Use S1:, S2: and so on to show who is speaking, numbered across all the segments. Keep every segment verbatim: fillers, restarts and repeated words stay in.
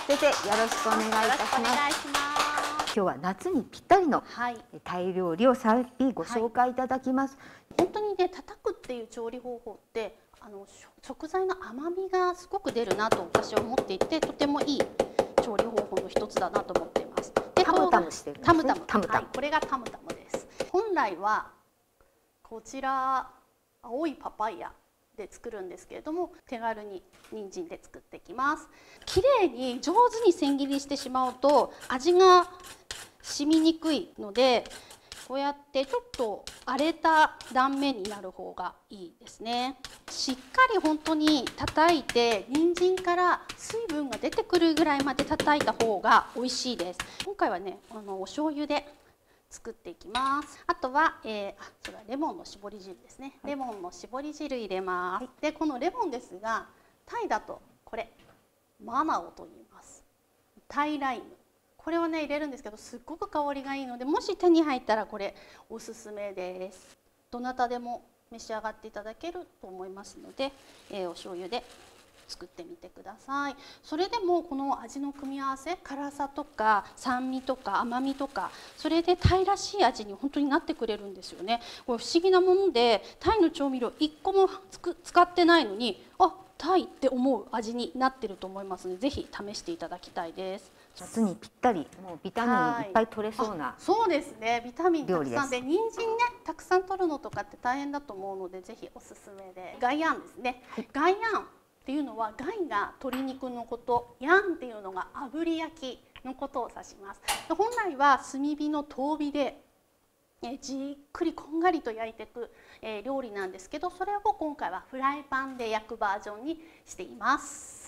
S1: 先生、よろしくお願いいたします。今日は夏にぴったりのタイ料理をさっぴご紹介いただきます。
S2: はい、本当にね、叩くっていう調理方法ってあの食材の甘みがすごく出るなと私は思っていて、とてもいい調理方法の一つだなと思っています。で、
S1: タムタムしてるんですね。
S2: タムタム、
S1: タムタム、
S2: はい、これがタムタムです。本来はこちら青いパパイヤで作るんですけれども、手軽に人参で作っていきます。綺麗に上手に千切りしてしまうと味が染みにくいので、こうやってちょっと荒れた断面になる方がいいですね。しっかり本当に叩いて、人参から水分が出てくるぐらいまで叩いた方が美味しいです。今回はね、あのお醤油で作っていきます。あとは、えー、あ、それはレモンの搾り汁ですね。レモンの搾り汁入れます。はい、で、このレモンですが、タイだとこれマナオと言います。タイライム。これをね入れるんですけど、すっごく香りがいいので、もし手に入ったらこれおすすめです。どなたでも召し上がっていただけると思いますので、えー、お醤油で作ってみてください。それでもこの味の組み合わせ、辛さとか酸味とか甘みとか、それでタイらしい味に本当になってくれるんですよね。これ不思議なもので、タイの調味料いっこもつく使ってないのに、あ、タイって思う味になってると思いますので、ぜひ試していただきたいです。
S1: 夏にぴったり、もうビタミンいっぱい取れそうな、はい、
S2: そうですね。ビタミンたくさんで、人参ねたくさん取るのとかって大変だと思うので、ぜひおすすめで。ガイヤンですね。はい、ガイヤンっていうのは、ガイが鶏肉のこと、ヤンっていうのが炙り焼きのことを指します。本来は炭火の遠火でえじっくりこんがりと焼いていく、えー、料理なんですけど、それを今回はフライパンで焼くバージョンにしています。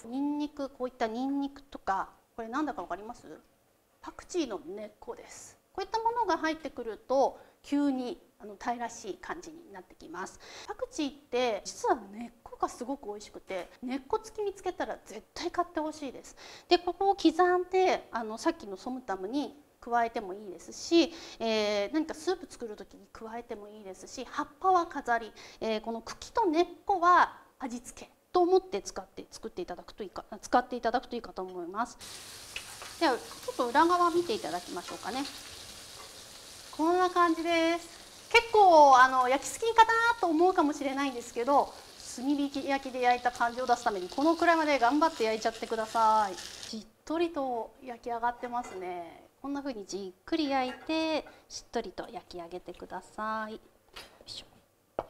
S2: ニンニク、こういったニンニクとか、これなんだかわかります？パクチーの根っこです。こういったものが入ってくると急にあのタイらしい感じになってきます。パクチーって実は根っこがすごく美味しくて、根っこ付き見つけたら絶対買ってほしいです。で、ここを刻んであのさっきのソムタムに加えてもいいですし、えー、何かスープ作る時に加えてもいいですし、葉っぱは飾り、えー、この茎と根っこは味付けと思って使って作っていただくといいか使っていただくといいかと思います。ではちょっと裏側見ていただきましょうかね。こんな感じです。結構あの焼きすぎかなと思うかもしれないんですけど、炭火焼きで焼いた感じを出すためにこのくらいまで頑張って焼いちゃってください。じっとりと焼き上がってますね。こんな風にじっくり焼いてしっとりと焼き上げてください。よいしょ。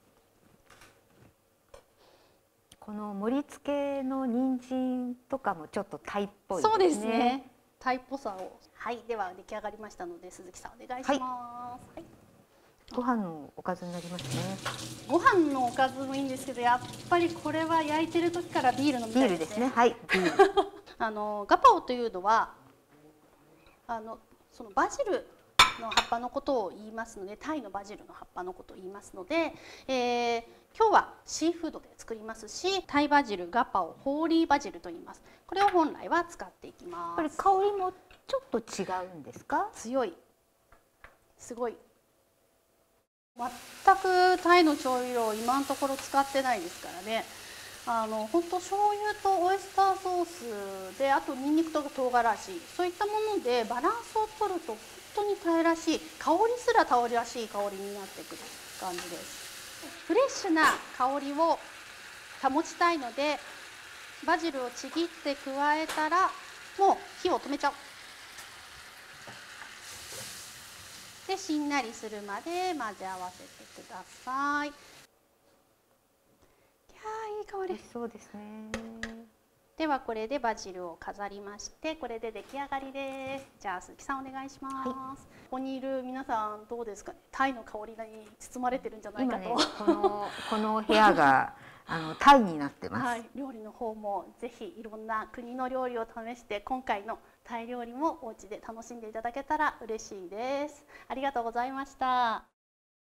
S1: この盛り付けの人参とかもちょっとタイっぽいですね。
S2: そうですね。タイっぽさを。はい、では出来上がりましたので、鈴木さんお願いします。はい、
S1: ご飯のおかずになりますね。
S2: ご飯のおかずもいいんですけど、やっぱりこれは焼いてる時からビール飲みたいですね。
S1: ビールですね。はい。ビール。
S2: あのガパオというのはあのそのバジルの葉っぱのことを言いますので、タイのバジルの葉っぱのことを言いますので、えー、今日はシーフードで作りますし、タイバジル、ガパオ、ホーリーバジルと言います。これを本来は使っていきます。
S1: これ香りもちょっと違うんですか？
S2: 強い、すごい。全くタイの調味料を今のところ使ってないですからね。あの本当醤油とオイスターソースで、あとニンニクと唐辛子、そういったものでバランスを取ると本当にタイらしい、香りすらタイらしい香りになってくる感じです。フレッシュな香りを保ちたいので、バジルをちぎって加えたらもう火を止めちゃう。でしんなりするまで混ぜ合わせてください。いやー、いい香り。
S1: そうですね。
S2: ではこれでバジルを飾りまして、これで出来上がりです。じゃあ鈴木さんお願いします。はい、ここにいる皆さんどうですかね。タイの香りに包まれてるんじゃないかと。
S1: 今ね、このこの部屋があのタイになってます。
S2: はい、料理の方もぜひいろんな国の料理を試して、今回のタイ料理もお家で楽しんでいただけたら嬉しいです。ありがとうございました。